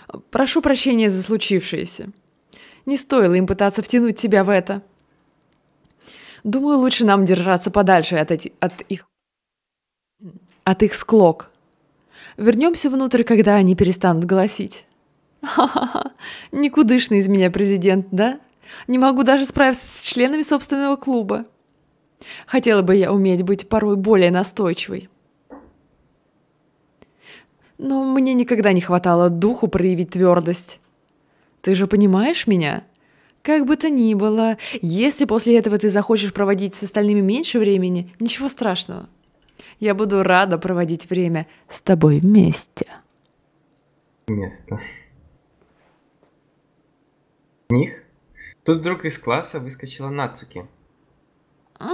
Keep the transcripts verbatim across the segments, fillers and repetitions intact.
Прошу прощения за случившееся. Не стоило им пытаться втянуть тебя в это. Думаю, лучше нам держаться подальше от, эти, от их от их склок. Вернемся внутрь, когда они перестанут голосить. Ха-ха-ха, никудышный из меня президент, да? Не могу даже справиться с членами собственного клуба. Хотела бы я уметь быть порой более настойчивой. Но мне никогда не хватало духу проявить твердость. Ты же понимаешь меня? Как бы то ни было, если после этого ты захочешь проводить с остальными меньше времени, ничего страшного. Я буду рада проводить время с тобой вместе. Место. Них? Тут вдруг из класса выскочила Нацуки. А?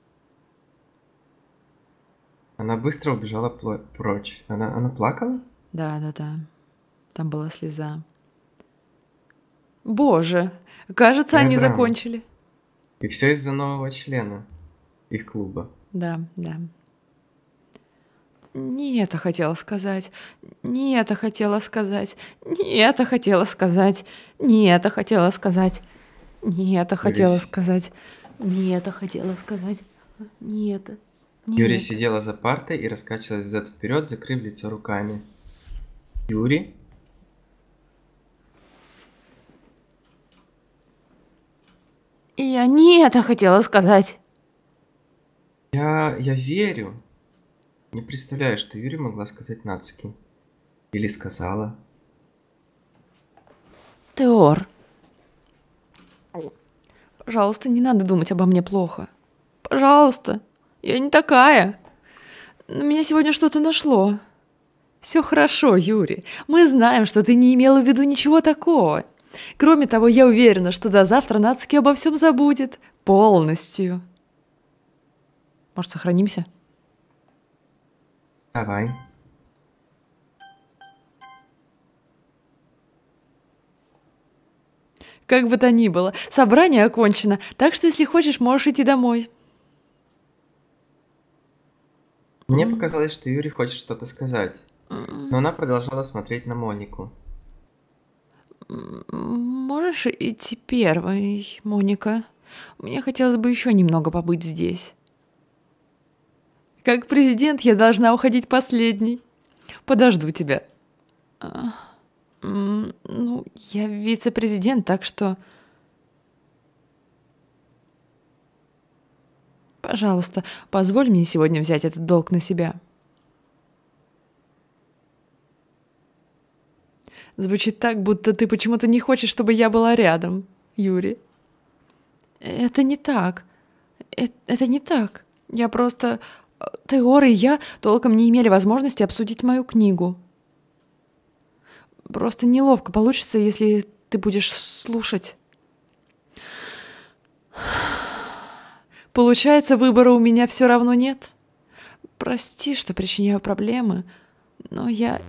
Она быстро убежала прочь. Она, она плакала? Да, да, да. Там была слеза. Боже, кажется, Моя они драма. закончили. И все из-за нового члена их клуба. Да, да. Не это хотела сказать, не это хотела сказать, не это хотела сказать, не это хотела сказать, не это хотела Юрий... сказать, не это хотела сказать, не это, не Юрий это. сидела за партой и раскачивалась взад-вперед, закрыв лицо руками. Юрий? И я не это хотела сказать. Я... я верю. Не представляю, что Юрий могла сказать Нацуки. Или сказала. Теор. Пожалуйста, не надо думать обо мне плохо. Пожалуйста. Я не такая. На меня сегодня что-то нашло. Все хорошо, Юрий. Мы знаем, что ты не имела в виду ничего такого. Кроме того, я уверена, что до завтра Нацуки обо всем забудет. Полностью. Может, сохранимся? Давай. Как бы то ни было, собрание окончено, так что, если хочешь, можешь идти домой. Мне показалось, что Юрий хочет что-то сказать, но она продолжала смотреть на Монику. Можешь идти первой, Моника? Мне хотелось бы еще немного побыть здесь. Как президент я должна уходить последней. Подожду тебя. Ну, я вице-президент, так что... Пожалуйста, позволь мне сегодня взять этот долг на себя. Звучит так, будто ты почему-то не хочешь, чтобы я была рядом, Юрий. Это не так. Это, это не так. Я просто... Теор и я толком не имели возможности обсудить мою книгу. Просто неловко получится, если ты будешь слушать. Получается, выбора у меня все равно нет. Прости, что причиняю проблемы, но я...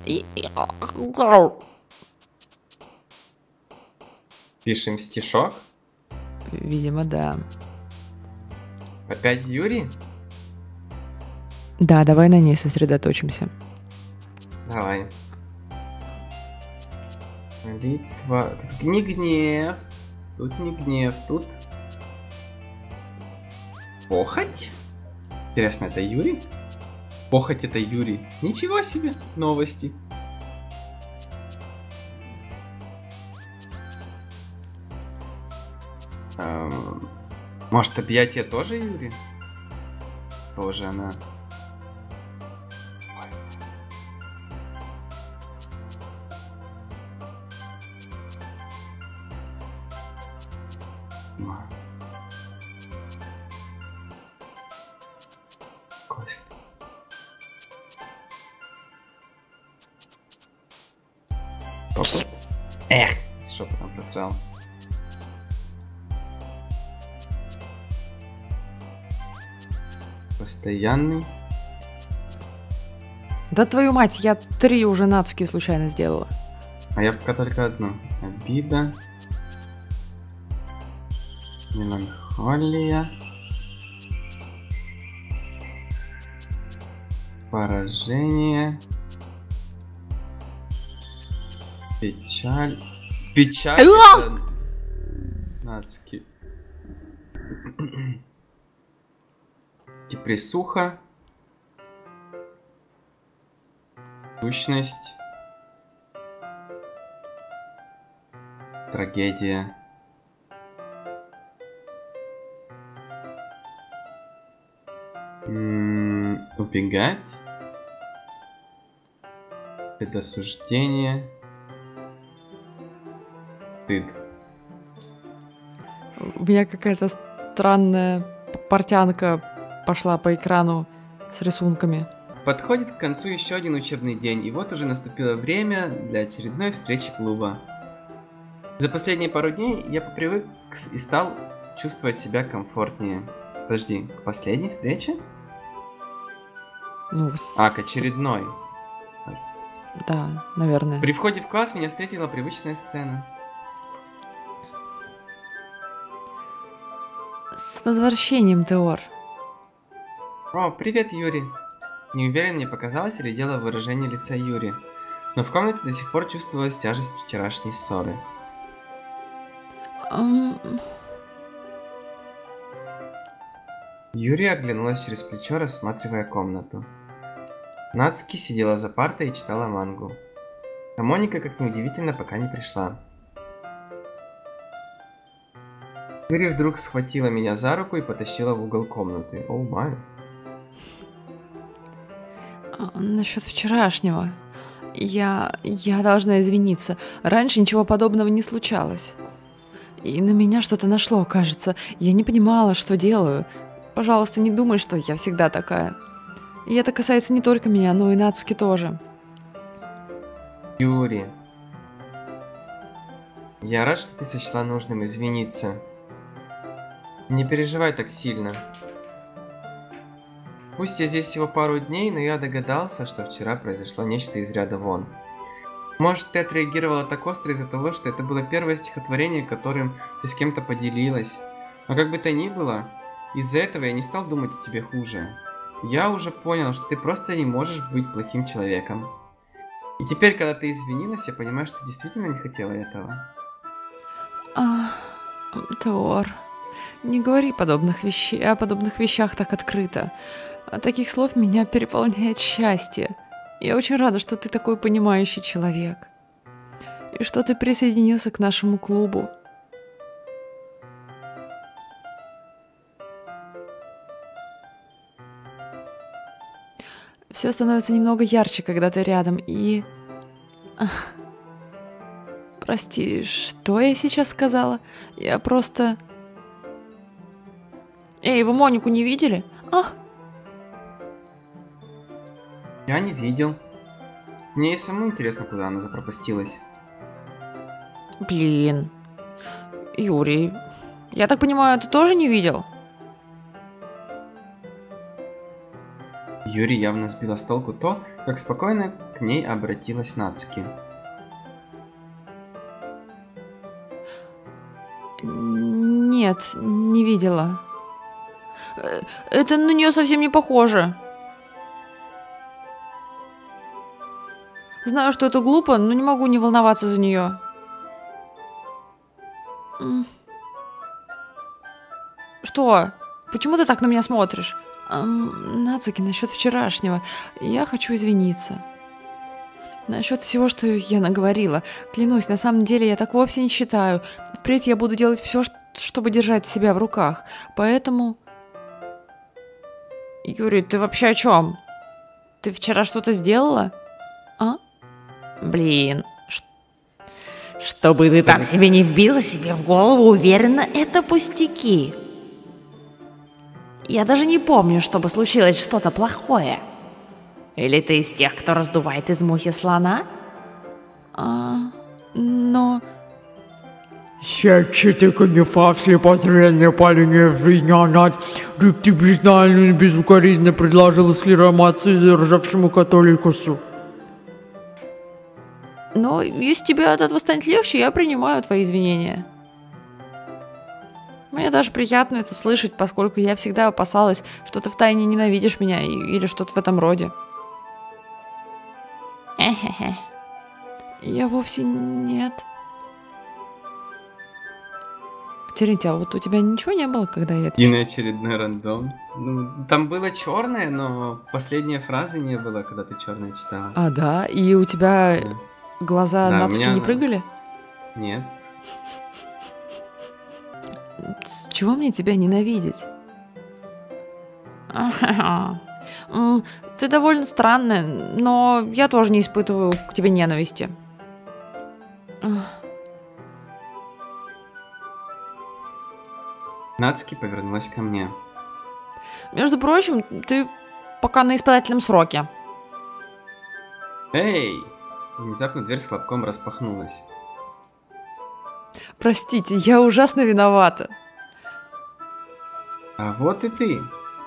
Пишем стишок? Видимо, да. Опять Юрий? Да, давай на ней сосредоточимся. Давай. Молитва. Тут не гнев. Тут не гнев. Тут... Похоть? Интересно, это Юрий? Похоть это Юрий. Ничего себе. Новости. Эм, может, объятие тоже Юрий? Тоже она. Кость. Эх, шепотом просрал. Постоянный. Да твою мать, я три уже Нацуки случайно сделала. А я пока только одну. Обида. Меланхолия. Поражение. Печаль. Печаль это... Нацки. Депрессуха. Сущность. Трагедия. М-м, убегать. Предосуждение. Стыд. У меня какая-то странная портянка пошла по экрану с рисунками. Подходит к концу еще один учебный день, и вот уже наступило время для очередной встречи клуба. За последние пару дней я попривык и стал чувствовать себя комфортнее. Подожди, к последней встрече? Ну, А, к очередной. Да, наверное. При входе в класс меня встретила привычная сцена. С возвращением, Теор. О, привет, Юрий. Не уверен, мне показалось, или дело в выражении лица Юри. Но в комнате до сих пор чувствовалась тяжесть вчерашней ссоры. Um... Юри оглянулась через плечо, рассматривая комнату. Нацуки сидела за партой и читала мангу. А Моника, как ни удивительно, пока не пришла. Юри вдруг схватила меня за руку и потащила в угол комнаты. Оу май. Насчет вчерашнего. Я... я должна извиниться. Раньше ничего подобного не случалось. И на меня что-то нашло, кажется. Я не понимала, что делаю. Пожалуйста, не думай, что я всегда такая. И это касается не только меня, но и Нацуки тоже. Юри. Я рад, что ты сочла нужным извиниться. Не переживай так сильно. Пусть я здесь всего пару дней, но я догадался, что вчера произошло нечто из ряда вон. Может, ты отреагировала так остро из-за того, что это было первое стихотворение, которым ты с кем-то поделилась. Но как бы то ни было, из-за этого я не стал думать о тебе хуже. Я уже понял, что ты просто не можешь быть плохим человеком. И теперь, когда ты извинилась, я понимаю, что ты действительно не хотела этого. А, Теор, не говори подобных вещей, о подобных вещах так открыто. От таких слов меня переполняет счастье. Я очень рада, что ты такой понимающий человек. И что ты присоединился к нашему клубу. Все становится немного ярче, когда ты рядом, и... Ах. Прости, что я сейчас сказала? Я просто... Эй, вы Монику не видели? А? Я не видел. Мне и самому интересно, куда она запропастилась. Блин. Юрий, я так понимаю, ты тоже не видел? Юри явно сбила с толку то, как спокойно к ней обратилась Нацуки. Нет, не видела. Это на нее совсем не похоже. Знаю, что это глупо, но не могу не волноваться за нее. Что? Почему ты так на меня смотришь? Нацуки, насчет вчерашнего. Я хочу извиниться. Насчет всего, что я наговорила. Клянусь, на самом деле я так вовсе не считаю. Впредь я буду делать все, чтобы держать себя в руках. Поэтому... Юрий, ты вообще о чем? Ты вчера что-то сделала? А? Блин. Ш... Чтобы ты там себе не вбила себе в голову, уверена, это пустяки. Я даже не помню, чтобы случилось что-то плохое. Или ты из тех, кто раздувает из мухи слона? А, но... Сетчатый не фасли позрение парень извинят. Рептибизнально и безукоризненно предложила слиромацию заржавшему католикусу. Но если тебе от этого станет легче, я принимаю твои извинения. Мне даже приятно это слышать, поскольку я всегда опасалась, что ты втайне ненавидишь меня или что-то в этом роде. Эхе-хе. Я вовсе нет. Терентий, а вот у тебя ничего не было, когда я это... И на очередной рандом. Ну, там было черное, но последней фразы не было, когда ты черное читала. А, да? И у тебя Да. глаза Да, у Нацуки меня не она- прыгали? Нет. С чего мне тебя ненавидеть? М, Ты довольно странная, но я тоже не испытываю к тебе ненависти. Ах, Нацуки повернулась ко мне. Между прочим, ты пока на испытательном сроке. Эй! Внезапно дверь с хлопком распахнулась. Простите, я ужасно виновата. А вот и ты.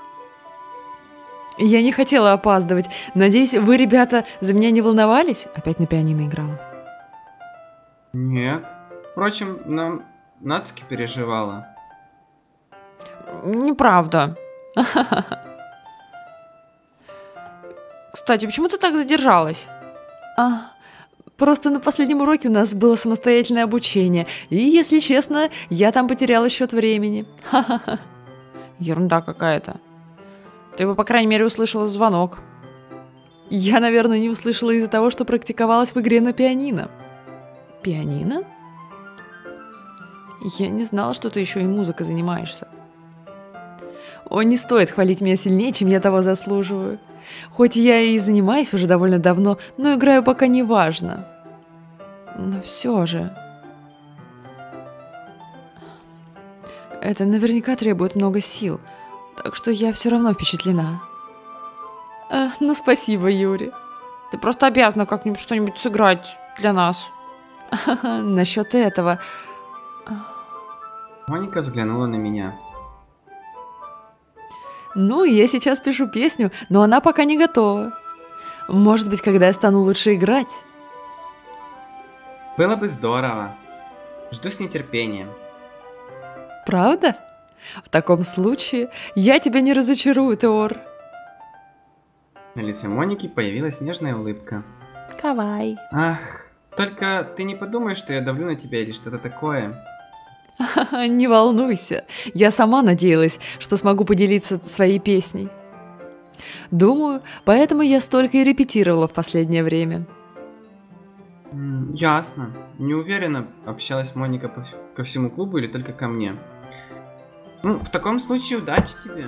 Я не хотела опаздывать. Надеюсь, вы, ребята, за меня не волновались? Опять на пианино играла. Нет. Впрочем, нам Нацуки переживала. Неправда. Кстати, почему ты так задержалась? А, просто на последнем уроке у нас было самостоятельное обучение. И, если честно, я там потеряла счет времени. Ха-ха-ха. Ерунда какая-то. Ты бы, по крайней мере, услышала звонок. Я, наверное, не услышала из-за того, что практиковалась в игре на пианино. Пианино? Я не знала, что ты еще и музыкой занимаешься. О, не стоит хвалить меня сильнее, чем я того заслуживаю. Хоть я и занимаюсь уже довольно давно, но играю пока не важно. Но все же... Это наверняка требует много сил, так что я все равно впечатлена. А, ну, спасибо, Юрий. Ты просто обязана как-нибудь что-нибудь сыграть для нас. Насчет этого... Моника взглянула на меня. Ну, я сейчас пишу песню, но она пока не готова. Может быть, когда я стану лучше играть. Было бы здорово. Жду с нетерпением. Правда? В таком случае я тебя не разочарую, Теор. На лице Моники появилась нежная улыбка. Кавай. Ах, только ты не подумай, что я давлю на тебя или что-то такое. Не волнуйся, я сама надеялась, что смогу поделиться своей песней. Думаю, поэтому я столько и репетировала в последнее время. М, Ясно. Не уверена, общалась Моника по- ко всему клубу или только ко мне. Ну, в таком случае удачи тебе.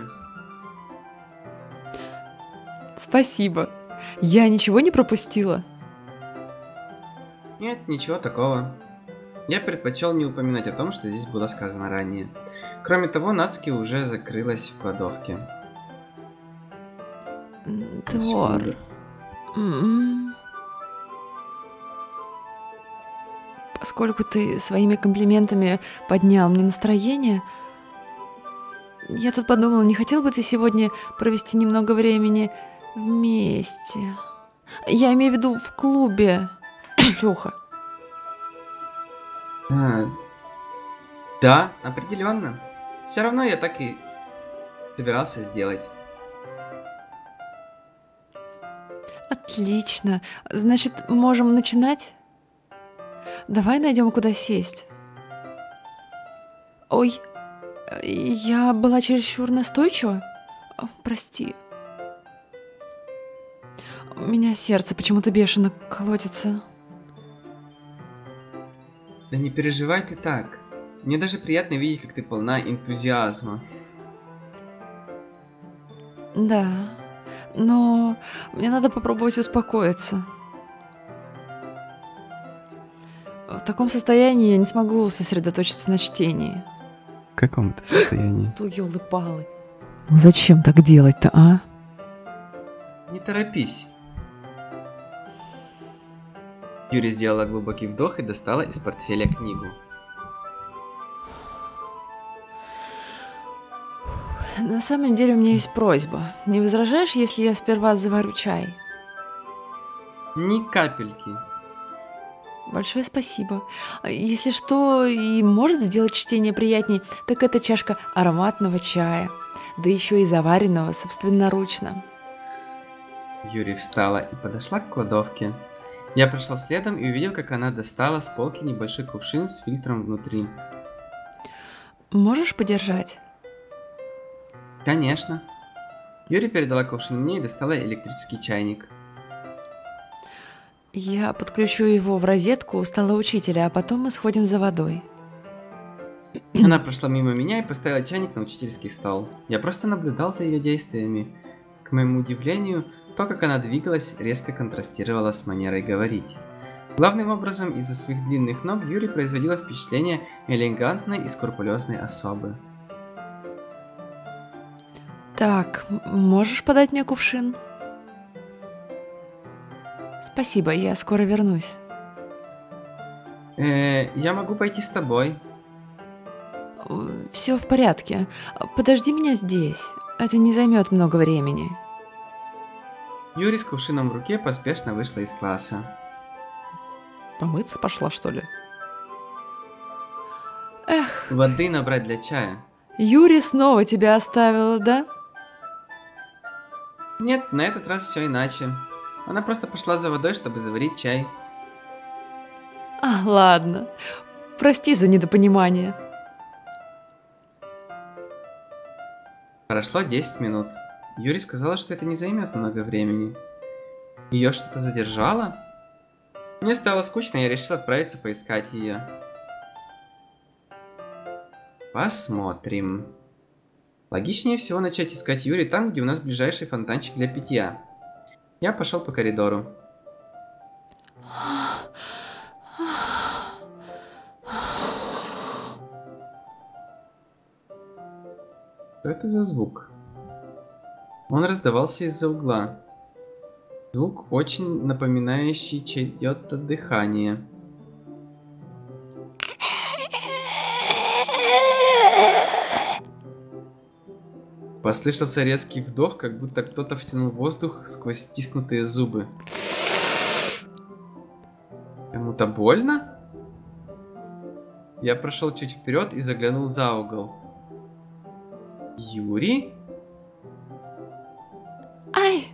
Спасибо. Я ничего не пропустила. Нет, ничего такого. Я предпочел не упоминать о том, что здесь было сказано ранее. Кроме того, Нацуки уже закрылась в кладовке. М, Теор. М. Поскольку ты своими комплиментами поднял мне настроение, я тут подумала, не хотел бы ты сегодня провести немного времени вместе? Я имею в виду в клубе. Лёха. А, да, определенно. Все равно я так и собирался сделать. Отлично. Значит, можем начинать? Давай найдем, куда сесть. Ой, э, я была чересчур настойчива? О, прости. У меня сердце почему-то бешено колотится. Да не переживай ты так. Мне даже приятно видеть, как ты полна энтузиазма. Да, но мне надо попробовать успокоиться. В таком состоянии я не смогу сосредоточиться на чтении. В каком это состоянии? Ту ёлы-палы. Ну зачем так делать-то, а? Не торопись. Юри сделала глубокий вдох и достала из портфеля книгу. На самом деле у меня есть просьба. Не возражаешь, если я сперва заварю чай? Ни капельки. Большое спасибо. Если что и может сделать чтение приятней, так это чашка ароматного чая, да еще и заваренного собственноручно. Юри встала и подошла к кладовке. Я прошел следом и увидел, как она достала с полки небольшой кувшин с фильтром внутри. Можешь подержать? Конечно. Юри передала кувшин мне и достала электрический чайник. Я подключу его в розетку у стола учителя, а потом мы сходим за водой. Она прошла мимо меня и поставила чайник на учительский стол. Я просто наблюдал за ее действиями. К моему удивлению, то, как она двигалась, резко контрастировало с манерой говорить. Главным образом, из-за своих длинных ног Юри производила впечатление элегантной и скрупулезной особы. Так, можешь подать мне кувшин? Спасибо, я скоро вернусь. Э, я могу пойти с тобой. Все в порядке. Подожди меня здесь. Это не займет много времени. Юри с кувшином в руке поспешно вышла из класса. Помыться пошла, что ли? Эх, Воды набрать для чая. Юри снова тебя оставила, да? Нет, на этот раз все иначе. Она просто пошла за водой, чтобы заварить чай. А, ладно. Прости за недопонимание. Прошло десять минут. Юри сказала, что это не займет много времени. Ее что-то задержало? Мне стало скучно, и я решил отправиться поискать ее. Посмотрим. Логичнее всего начать искать Юри там, где у нас ближайший фонтанчик для питья. Я пошел по коридору. Что это за звук? Он раздавался из-за угла. Звук, очень напоминающий чье-то дыхание. Послышался резкий вдох, как будто кто-то втянул воздух сквозь стиснутые зубы. Кому-то больно? Я прошел чуть вперед и заглянул за угол. Юри? Ай!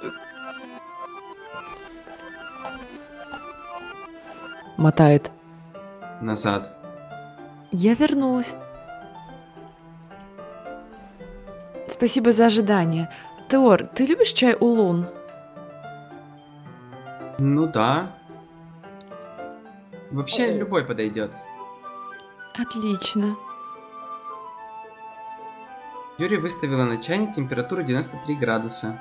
Мотает. Назад. Я вернулась. Спасибо за ожидание. Теор, ты любишь чай улун? Ну да. Вообще любой подойдет. Отлично. Юри выставила на чайник температуру девяносто три градуса.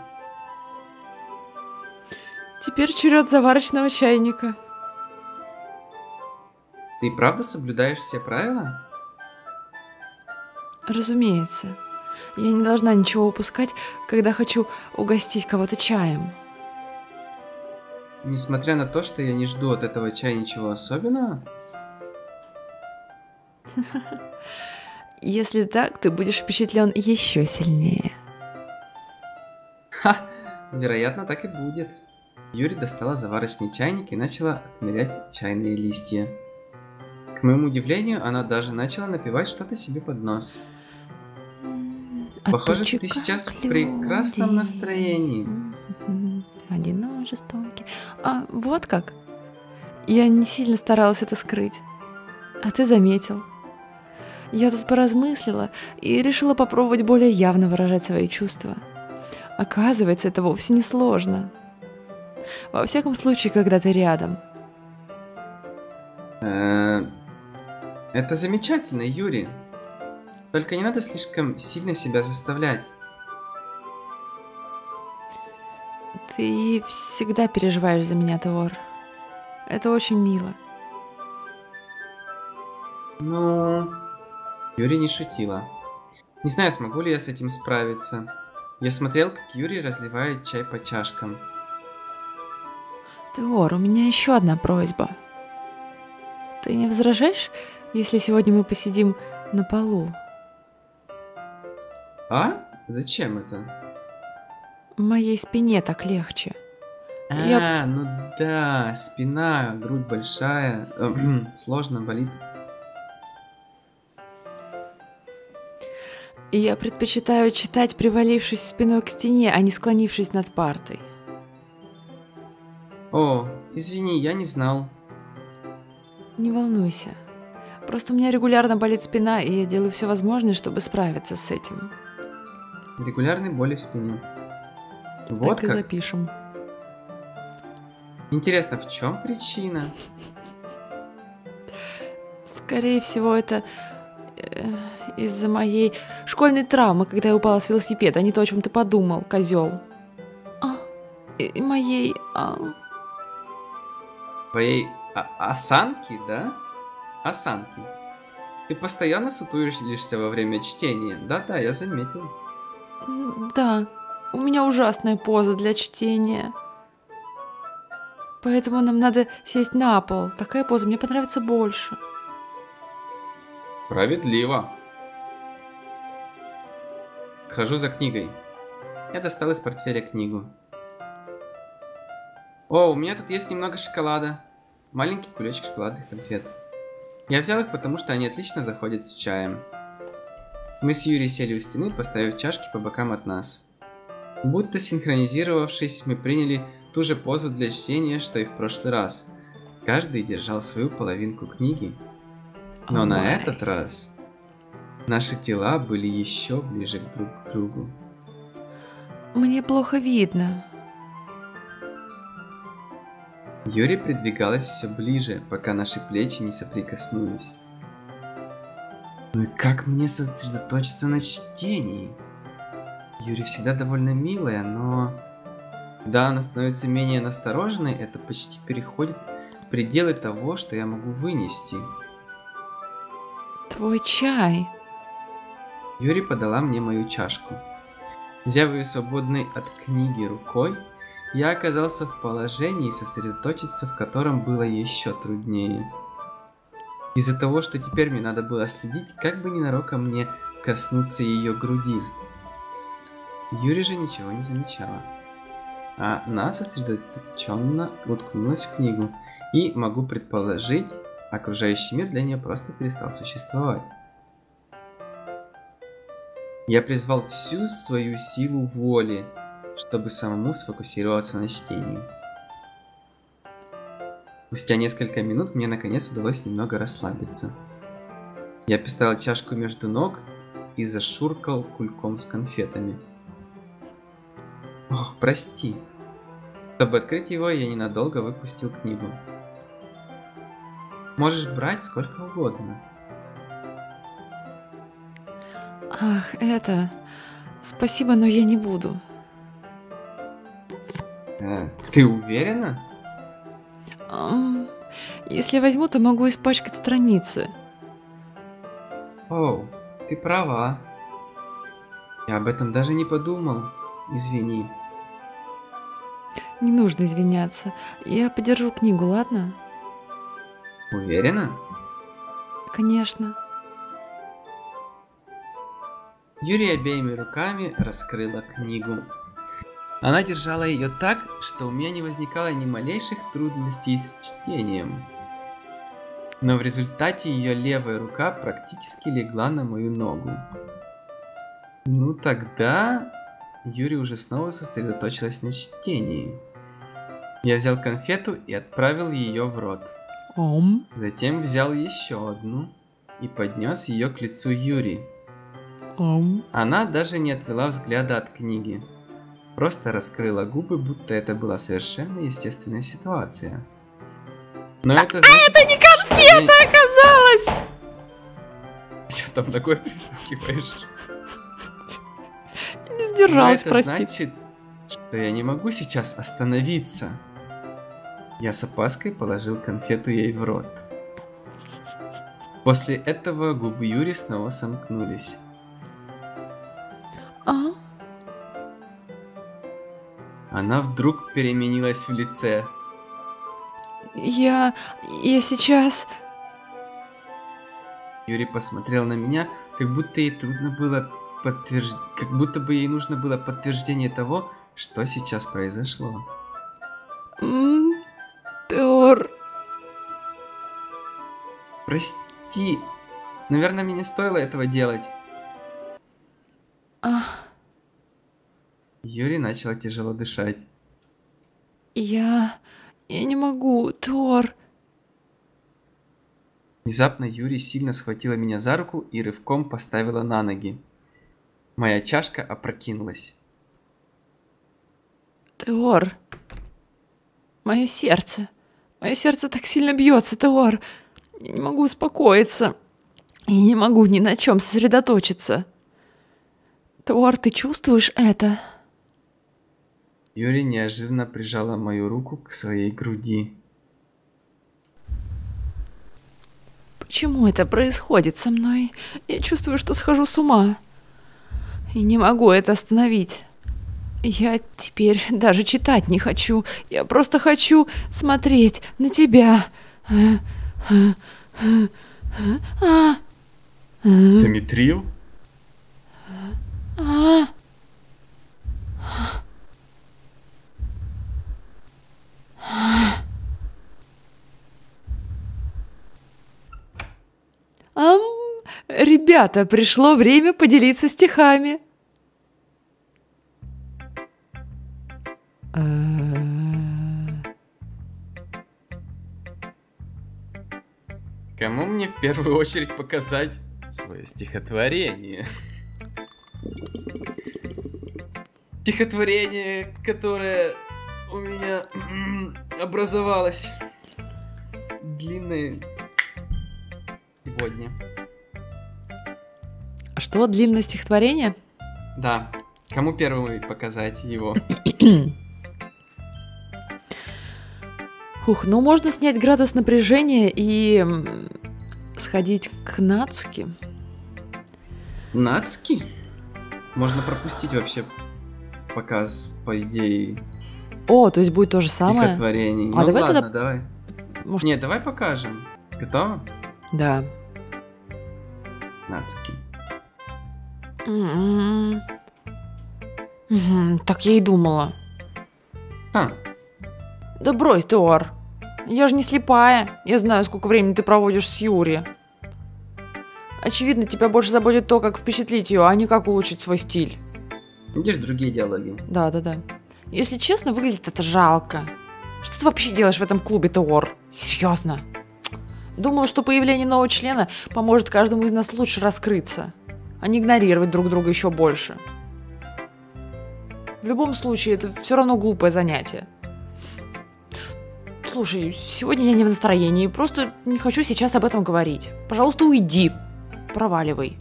Теперь черед заварочного чайника. Ты правда соблюдаешь все правила? Разумеется. Я не должна ничего упускать, когда хочу угостить кого-то чаем. Несмотря на то, что я не жду от этого чая ничего особенного? Если так, ты будешь впечатлен еще сильнее. Ха! Вероятно, так и будет. Юри достала заварочный чайник и начала отмерять чайные листья. К моему удивлению, она даже начала напевать что-то себе под нос. Похоже, ты сейчас в прекрасном настроении. Одиноко жестокий. А, вот как? Я не сильно старалась это скрыть. А ты заметил. Я тут поразмыслила и решила попробовать более явно выражать свои чувства. Оказывается, это вовсе не сложно. Во всяком случае, когда ты рядом. Это замечательно, Юри. Только не надо слишком сильно себя заставлять. Ты всегда переживаешь за меня, Теор. Это очень мило. Ну... Юри не шутила. Не знаю, смогу ли я с этим справиться. Я смотрел, как Юри разливает чай по чашкам. Теор, у меня еще одна просьба. Ты не возражаешь, если сегодня мы посидим на полу? А? Зачем это? Моей спине так легче. А, Я- ну да, спина, грудь большая, сложно, болит. И я предпочитаю читать, привалившись спиной к стене, а не склонившись над партой. О, Извини, я не знал. Не волнуйся. Просто у меня регулярно болит спина, и я делаю все возможное, чтобы справиться с этим. Регулярные боли в спине. Вот Так и как? запишем. Интересно, в чем причина? Скорее всего, это э, из-за моей школьной травмы, когда я упала с велосипеда, а не то, о чем ты подумал, козел. А, и, и моей... а, Твоей о- осанки, да? Осанки. Ты постоянно сутулишься во время чтения. Да-да, я заметил. м, да, у меня ужасная поза для чтения. Поэтому нам надо сесть на пол. Такая поза мне понравится больше. Справедливо. Схожу за книгой. Я достал из портфеля книгу. О, у меня тут есть немного шоколада. Маленький кулечек шоколадных конфет. Я взял их, потому что они отлично заходят с чаем. Мы с Юрией сели у стены, поставив чашки по бокам от нас. Будто синхронизировавшись, мы приняли ту же позу для чтения, что и в прошлый раз. Каждый держал свою половинку книги. Но О, на май. этот раз наши тела были еще ближе друг к другу. Мне плохо видно. Юри придвигалась все ближе, пока наши плечи не соприкоснулись. Ну и как мне сосредоточиться на чтении? Юри всегда довольно милая, но... Когда она становится менее настороженной, это почти переходит в пределы того, что я могу вынести. Твой чай. Юри подала мне мою чашку. Взяв ее свободной от книги рукой, я оказался в положении, сосредоточиться в котором было еще труднее. Из-за того, что теперь мне надо было следить, как бы ненароком мне коснуться ее груди. Юри же ничего не замечала. А она сосредоточенно уткнулась в книгу, и, могу предположить, окружающий мир для нее просто перестал существовать. Я призвал всю свою силу воли, чтобы самому сфокусироваться на чтении. Спустя несколько минут мне наконец удалось немного расслабиться. Я поставил чашку между ног и зашуркал кульком с конфетами. Ох, прости. Чтобы открыть его, я ненадолго выпустил книгу. Можешь брать сколько угодно. Ах, это... Спасибо, но я не буду. Э, ты уверена? Ам, Если возьму, то могу испачкать страницы. Оу, ты права. Я об этом даже не подумал. Извини. Не нужно извиняться. Я подержу книгу, ладно? Уверена? Конечно. Юрия обеими руками раскрыла книгу. Она держала ее так, что у меня не возникало ни малейших трудностей с чтением. Но в результате ее левая рука практически легла на мою ногу. Ну тогда... Юрий уже снова сосредоточилась на чтении. Я взял конфету и отправил ее в рот. Ом. Затем взял еще одну и поднес ее к лицу Юри. Ом. Она даже не отвела взгляда от книги. Просто раскрыла губы, будто это была совершенно естественная ситуация. Но это значит... А это не конфета Оказалось! Что там такое пристукиваешь? Не Но сдержалась, это прости. значит, что я не могу сейчас остановиться. Я с опаской положил конфету ей в рот. После этого губы Юри снова сомкнулись. А? Она вдруг переменилась в лице. Я... Я сейчас... Юри посмотрел на меня, как будто ей трудно было подтвержд... как будто бы ей нужно было подтверждение того, что сейчас произошло. М, Тор... Прости. Наверное, мне не стоило этого делать. А, Юри начала тяжело дышать. я... Я не могу, Теор. Внезапно Юри сильно схватила меня за руку и рывком поставила на ноги. Моя чашка опрокинулась. Теор. Мое сердце. Мое сердце так сильно бьется, Теор. Я не могу успокоиться. Я не могу ни на чем сосредоточиться. Теор, ты чувствуешь это? Юри неожиданно прижала мою руку к своей груди. Почему это происходит со мной? Я чувствую, что схожу с ума. И не могу это остановить. Я теперь даже читать не хочу. Я просто хочу смотреть на тебя. Дмитрил? Ам, ребята, пришло время поделиться стихами. Кому мне в первую очередь показать свое стихотворение? Стихотворение, которое у меня образовалось. Длинное сегодня. Что, длинное стихотворение? Да. Кому первому показать его? Ух, ну можно снять градус напряжения и сходить к Нацуки. Нацки? Можно пропустить вообще показ, по идее, О, то есть будет то же самое? стихотворений. А Ну давай ладно, тогда- давай. Может- Нет, давай покажем. Готово? Да. Нацки. М-м. Мгм, Так я и думала. А, Да брось, Теор. Я же не слепая. Я знаю, сколько времени ты проводишь с Юри. Очевидно, тебя больше заботит то, как впечатлить ее, а не как улучшить свой стиль. есть другие диалоги. Да, да, да. Если честно, выглядит это жалко. Что ты вообще делаешь в этом клубе, Теор? Серьезно. Думала, что появление нового члена поможет каждому из нас лучше раскрыться, а не игнорировать друг друга еще больше. В любом случае, это все равно глупое занятие. Слушай, сегодня я не в настроении, просто не хочу сейчас об этом говорить. Пожалуйста, уйди. Проваливай.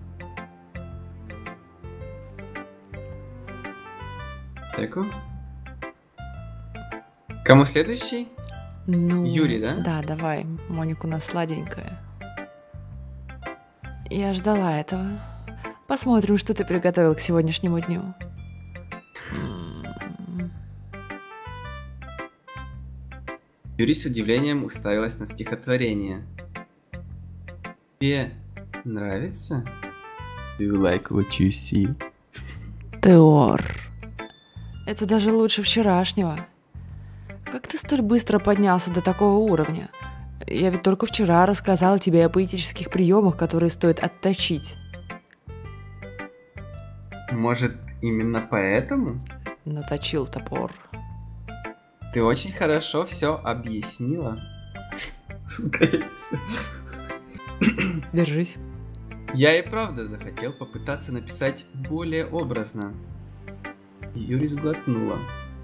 Теку. Кому следующий? Ну, Юрий, да? Да, давай. Моника у нас сладенькая. Я ждала этого. Посмотрим, что ты приготовил к сегодняшнему дню. М. Юрий с удивлением уставилась на стихотворение. Тебе нравится? Do you like what you see? Теор. Это даже лучше вчерашнего. Как ты столь быстро поднялся до такого уровня? Я ведь только вчера рассказала тебе о поэтических приемах, которые стоит отточить. Может, именно поэтому? Наточил топор. Ты очень хорошо все объяснила. Сука, я честно. Держись. Я и правда захотел попытаться написать более образно. Юрий сглотнула.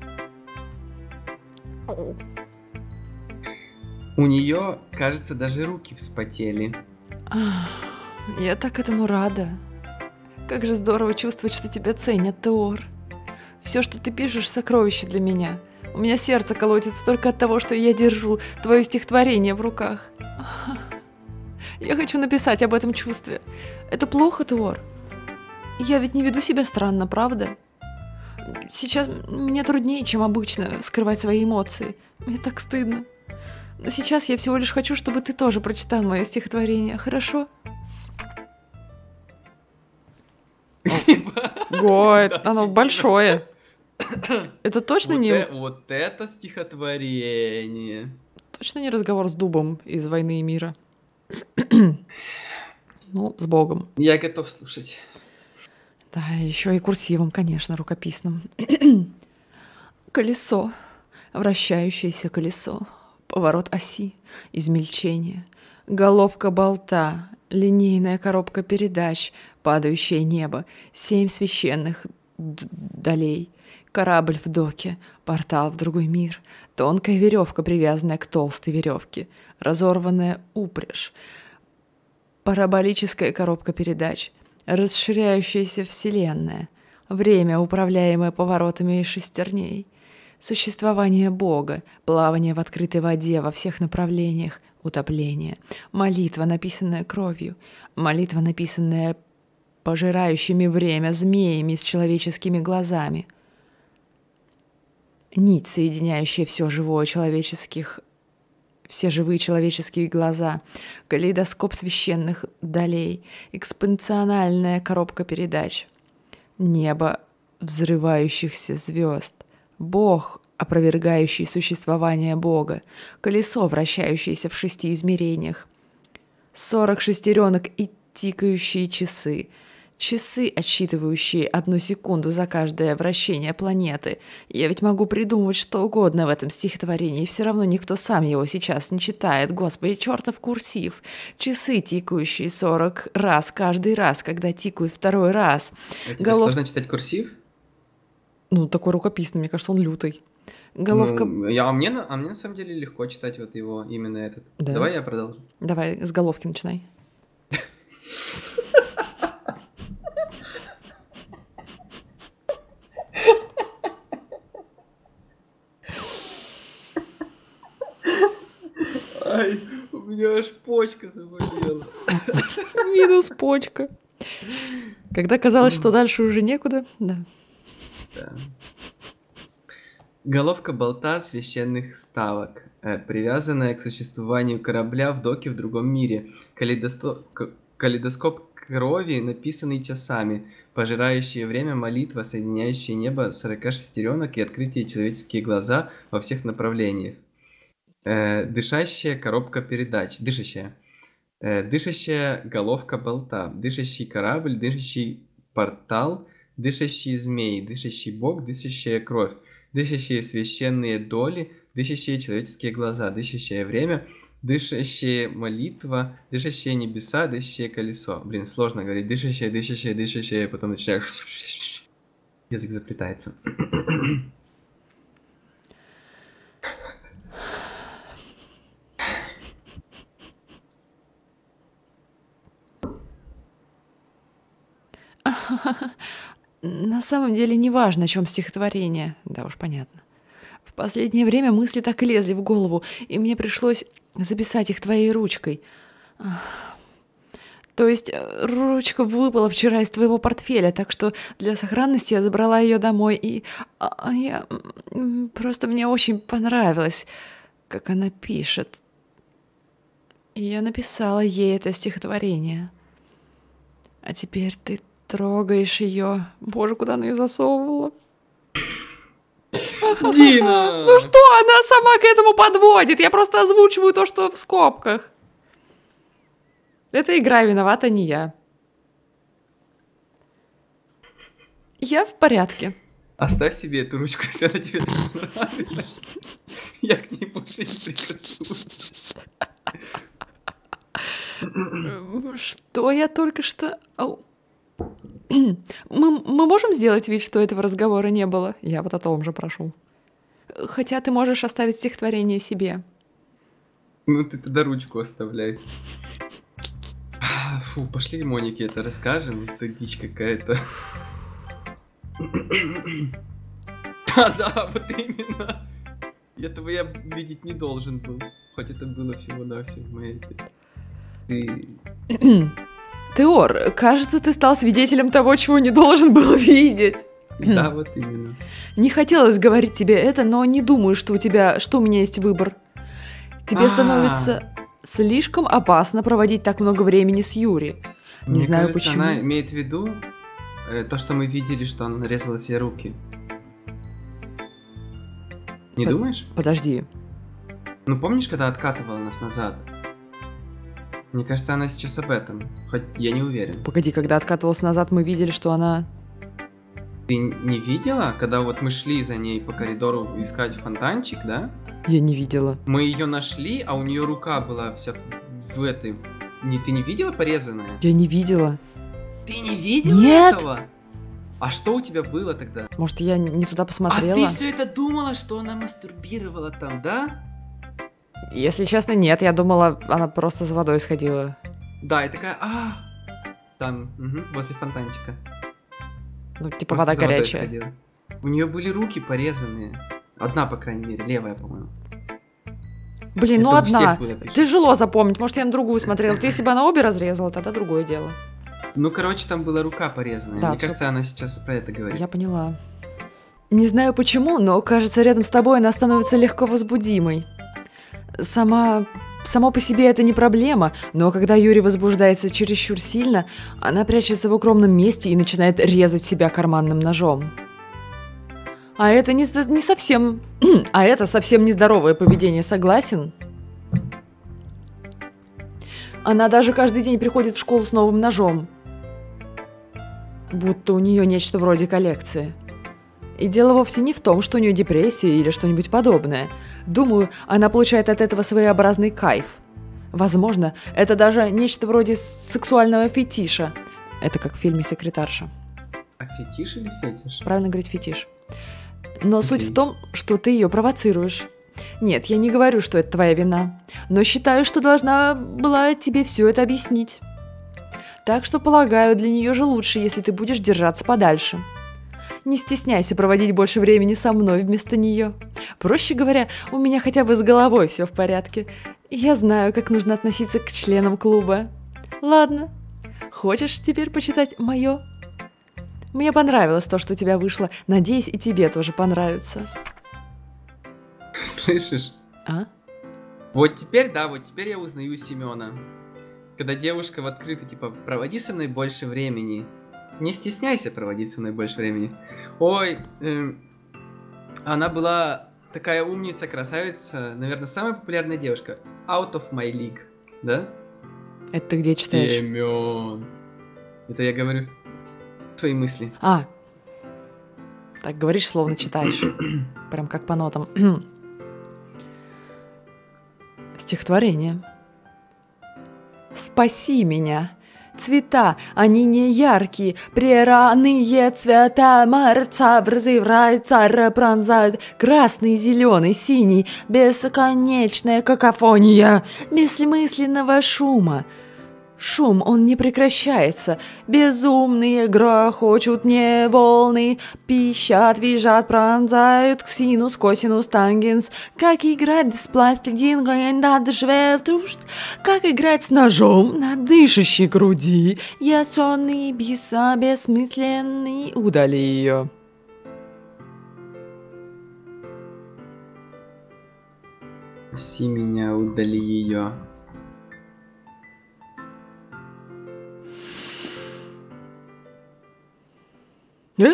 У нее, кажется, даже руки вспотели. Ах, я так этому рада. Как же здорово чувствовать, что тебя ценят, Теор. Все, что ты пишешь, сокровище для меня. У меня сердце колотится только от того, что я держу твое стихотворение в руках. Ах, я хочу написать об этом чувстве. Это плохо, Теор? Я ведь не веду себя странно, правда? Сейчас мне труднее, чем обычно, скрывать свои эмоции. Мне так стыдно. Но сейчас я всего лишь хочу, чтобы ты тоже прочитал мое стихотворение, хорошо? Ой, оно большое. Это точно Вот не... э- Вот это стихотворение. Точно не разговор с дубом из «Войны и мира». Ну, с Богом. Я готов слушать. Да, еще и курсивом, конечно, рукописным. Колесо. Вращающееся колесо, поворот оси, измельчение, головка болта, линейная коробка передач, падающее небо, семь священных долей, корабль в доке, портал в другой мир, тонкая веревка, привязанная к толстой веревке, разорванная упряжь, параболическая коробка передач, расширяющаяся вселенная, время, управляемое поворотами шестерней, существование Бога, плавание в открытой воде во всех направлениях, утопление, молитва, написанная кровью, молитва, написанная пожирающими время змеями с человеческими глазами, нить, соединяющая все живое человеческих, все живые человеческие глаза, калейдоскоп священных долей, экспоненциальная коробка передач, небо взрывающихся звезд, Бог, опровергающий существование Бога, колесо, вращающееся в шести измерениях, сорок шестеренок и тикающие часы, часы, отсчитывающие одну секунду за каждое вращение планеты. Я ведь могу придумывать что угодно в этом стихотворении, и все равно никто сам его сейчас не читает. Господи, чертов курсив. Часы, тикающие сорок раз каждый раз, когда тикают второй раз. А тебе Голов... сложно читать курсив? Ну, такой рукописный, мне кажется, он лютый. Головка... Ну, я, а, мне, на- а мне на самом деле легко читать вот его, именно этот. Да? Давай я продолжу. Давай, с головки начинай. Ай, у меня аж почка заболела. Минус почка. Когда казалось, что дальше уже некуда, да. Да. Головка болта священных ставок, э, привязанная к существованию корабля в доке в другом мире. Калейдосто- к- Калейдоскоп крови, написанный часами. Пожирающее время молитва, соединяющая небо сорока шестеренок и открытие человеческие глаза во всех направлениях. Э, дышащая коробка передач. Дышащая. Э, дышащая головка болта. Дышащий корабль, дышащий портал, дышащие змеи, дышащий бог, дышащая кровь, дышащие священные доли, дышащие человеческие глаза, дышащее время, дышащая молитва, дышащие небеса, дышащее колесо. Блин, сложно говорить. Дышащее, дышащее, дышащее, потом начинаешь... Язык заплетается. На самом деле не важно, о чем стихотворение. Да уж, понятно. В последнее время мысли так и лезли в голову, и мне пришлось записать их твоей ручкой. То есть э, ручка выпала вчера из твоего портфеля, так что для сохранности я забрала ее домой, и а, я м, просто мне очень понравилось, как она пишет. И я написала ей это стихотворение. А теперь ты трогаешь ее. Боже, куда она ее засовывала? Дина! Ну что, она сама к этому подводит. Я просто озвучиваю то, что в скобках. Эта игра виновата, не я. Я в порядке. Оставь себе эту ручку, если она тебе так нравится. Я к ней больше не прикоснусь. Что я только что... Ау. Мы, мы можем сделать вид, что этого разговора не было? Я вот о том же прошу. Хотя ты можешь оставить стихотворение себе. Ну ты тогда ручку оставляй. Фу, пошли Монике это расскажем. Это дичь какая-то. Да-да, вот именно. Этого я видеть не должен был. Хоть это было всего-навсего в моей... Ты... Теор, кажется, ты стал свидетелем того, чего не должен был видеть. Да, вот именно. Не хотелось говорить тебе это, но не думаю, что у тебя, что у меня есть выбор. Тебе А. становится слишком опасно проводить так много времени с Юри. Не Мне знаю кажется, почему. она имеет в виду э, то, что мы видели, что она нарезала себе руки. Не Под- думаешь? Подожди. Ну помнишь, когда откатывала нас назад? Мне кажется, она сейчас об этом. Хоть я не уверен. Погоди, когда откатывался назад, мы видели, что она... Ты не видела, когда вот мы шли за ней по коридору искать фонтанчик, да? Я не видела. Мы ее нашли, а у нее рука была вся в этой... Не, ты не видела порезанная? Я не видела. Ты не видела Нет. этого? А что у тебя было тогда? Может, я не туда А посмотрела? ты все это думала, что она мастурбировала там, да? Если честно, нет. Я думала, она просто за водой сходила. Да, и такая, а, там, угу, возле фонтанчика. Ну, типа Просто вода за водой горячая. сходила. У нее были руки порезанные. Одна, по крайней мере, левая, по-моему. Блин, Это ну у всех одна. было почти. Тяжело запомнить. Может, я на другую смотрела. Вот если бы она обе разрезала, тогда другое дело. Ну, короче, там была рука порезанная. Да, Мне всё. кажется, она сейчас про это говорит. Я поняла. Не знаю почему, но кажется, рядом с тобой она становится легко возбудимой. Сама... Само по себе это не проблема, но когда Юрий возбуждается чересчур сильно, она прячется в укромном месте и начинает резать себя карманным ножом. А это не, с- не совсем... а это совсем нездоровое поведение, согласен? Она даже каждый день приходит в школу с новым ножом. Будто у нее нечто вроде коллекции. И дело вовсе не в том, что у нее депрессия или что-нибудь подобное. Думаю, она получает от этого своеобразный кайф. Возможно, это даже нечто вроде сексуального фетиша. Это как в фильме «Секретарша». А фетиш или фетиш? Правильно говорить фетиш. Но суть Окей. в том, что ты ее провоцируешь. Нет, я не говорю, что это твоя вина, но считаю, что должна была тебе все это объяснить. Так что, полагаю, для нее же лучше, если ты будешь держаться подальше. Не стесняйся проводить больше времени со мной вместо нее. Проще говоря, у меня хотя бы с головой все в порядке. И я знаю, как нужно относиться к членам клуба. Ладно, хочешь теперь почитать мое? Мне понравилось то, что у тебя вышло. Надеюсь, и тебе тоже понравится. Слышишь? А? Вот теперь, да, вот теперь я узнаю Семена. Когда девушка в открытую, типа, проводи со мной больше времени. Не стесняйся проводить со мной больше времени. Ой, эм, она была такая умница, красавица, наверное, самая популярная девушка. Out of my league, да? Это ты где читаешь? Семен. Это я говорю свои мысли. А, так говоришь, словно читаешь. Прям как по нотам. Стихотворение. Спаси меня. Цвета, они не яркие, прерывные цвета марца взрываются, пронзают красный, зеленый, синий, бесконечная какофония бессмысленного шума. Шум, он не прекращается, безумные грохочут не волны, пищат, визжат, пронзают синус, косинус, тангенс. Как играть бесплатно, надо швелтушт, как играть с ножом на дышащей груди, я сонный, биса, бессмысленный, удали ее. Спаси меня, удали ее. Э?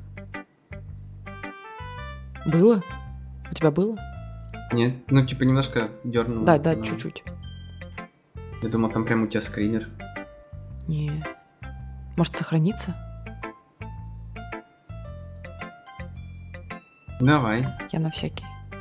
Было? У тебя было? Нет, ну типа немножко дернул. Да, да, чуть-чуть. Я думал, там прям у тебя скринер. Не. Может, сохранится? Давай. Я на всякий.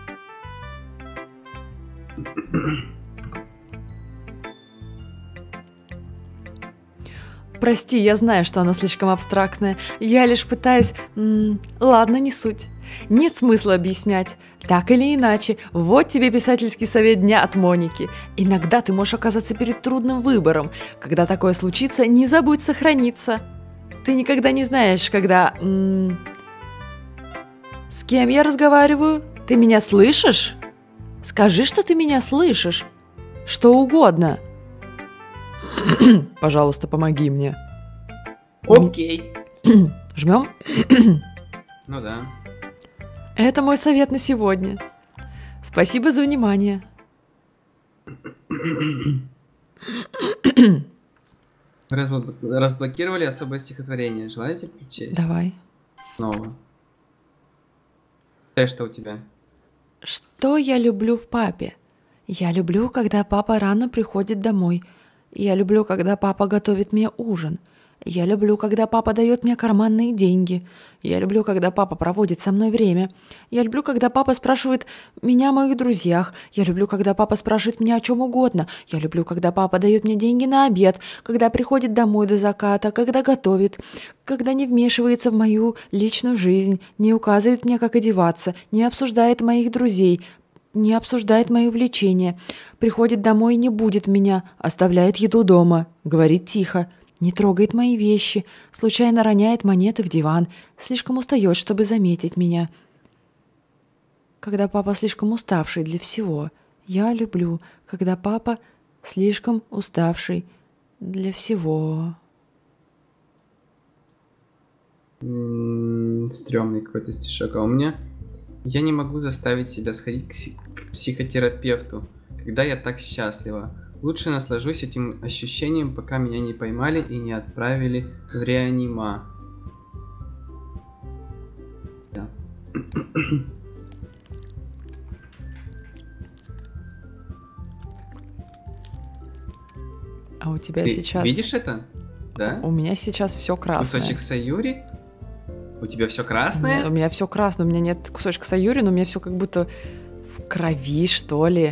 Прости, я знаю, что оно слишком абстрактное. Я лишь пытаюсь... М, ладно, не суть. Нет смысла объяснять. Так или иначе, вот тебе писательский совет дня от Моники. Иногда ты можешь оказаться перед трудным выбором. Когда такое случится, не забудь сохраниться. Ты никогда не знаешь, когда... м, С кем я разговариваю? Ты меня слышишь? Скажи, что ты меня слышишь. Что угодно. Пожалуйста, помоги мне. Окей. Жмем? Ну да. Это мой совет на сегодня. Спасибо за внимание. Разбло- Разблокировали особое стихотворение. Желаете прочесть? Давай. Снова. Ты что у тебя? Что я люблю в папе? Я люблю, когда папа рано приходит домой. Я люблю, когда папа готовит мне ужин. Я люблю, когда папа дает мне карманные деньги. Я люблю, когда папа проводит со мной время. Я люблю, когда папа спрашивает меня о моих друзьях. Я люблю, когда папа спрашивает меня о чем угодно. Я люблю, когда папа дает мне деньги на обед, когда приходит домой до заката, когда готовит, когда не вмешивается в мою личную жизнь, не указывает мне, как одеваться, не обсуждает моих друзей, не обсуждает мои увлечения, приходит домой и не будет меня, оставляет еду дома, говорит тихо, не трогает мои вещи, случайно роняет монеты в диван, слишком устает, чтобы заметить меня. Когда папа слишком уставший для всего, я люблю, когда папа слишком уставший для всего. М, Стрёмный какой-то стишок. А у меня... Я не могу заставить себя сходить к, си- к психотерапевту, когда я так счастлива. Лучше наслажусь этим ощущением, пока меня не поймали и не отправили в реанима. Да. А у тебя Ты сейчас... видишь это? Да? У меня сейчас все красное. Кусочек Саюри? У тебя все У меня, красное? у меня все красное, у меня нет кусочка Саюри, но у меня все как будто в крови, что ли.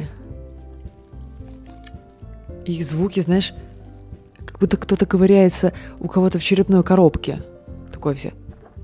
И звуки, знаешь, как будто кто-то ковыряется у кого-то в черепной коробке. Такое все.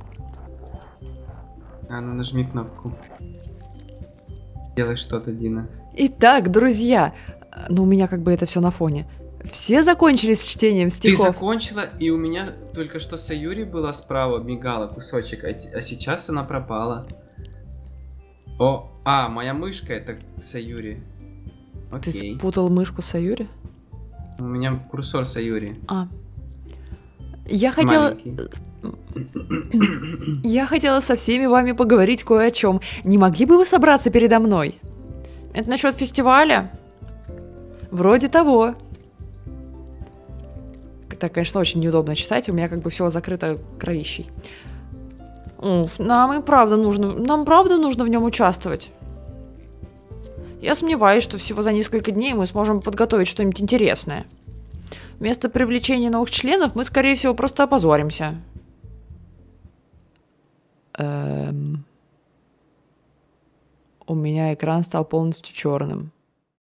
А ну нажми кнопку. Делай что-то, Дина. Итак, друзья, ну у меня как бы это все на фоне. Все закончили с чтением Ты стихов? закончила, и у меня только что Саюри была справа, мигала кусочек, а, т- а сейчас она пропала. О, а, моя мышка это Саюри. Ты Окей. спутал мышку с Саюри? У меня курсор Саюри. А. Я хотела... Маленький. Я хотела со всеми вами поговорить кое о чем. Не могли бы вы собраться передо мной? Это насчет фестиваля? Вроде того. Так, конечно, очень неудобно читать, у меня как бы все закрыто кровищей. Уф, нам и правда нужно, нам правда нужно в нем участвовать. Я сомневаюсь, что всего за несколько дней мы сможем подготовить что-нибудь интересное. Вместо привлечения новых членов мы, скорее всего, просто опозоримся. Эм... У меня экран стал полностью черным.